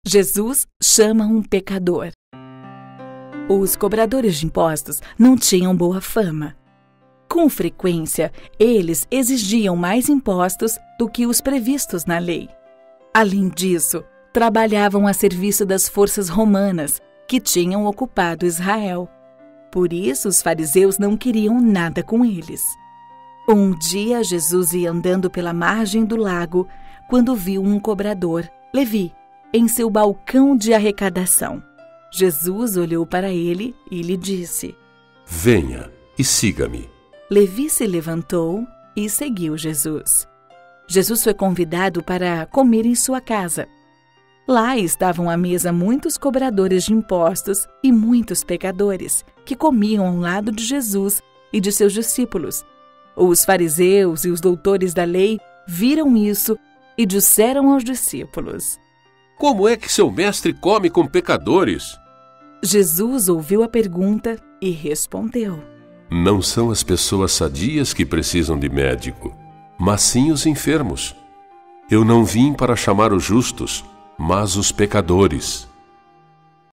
Jesus chama um pecador. Os cobradores de impostos não tinham boa fama. Com frequência, eles exigiam mais impostos do que os previstos na lei. Além disso, trabalhavam a serviço das forças romanas, que tinham ocupado Israel. Por isso, os fariseus não queriam nada com eles. Um dia, Jesus ia andando pela margem do lago, quando viu um cobrador, Levi, em seu balcão de arrecadação. Jesus olhou para ele e lhe disse: Venha e siga-me. Levi se levantou e seguiu Jesus. Jesus foi convidado para comer em sua casa. Lá estavam à mesa muitos cobradores de impostos e muitos pecadores, que comiam ao lado de Jesus e de seus discípulos. Os fariseus e os doutores da lei viram isso e disseram aos discípulos: Como é que seu mestre come com pecadores? Jesus ouviu a pergunta e respondeu: Não são as pessoas sadias que precisam de médico, mas sim os enfermos. Eu não vim para chamar os justos, mas os pecadores.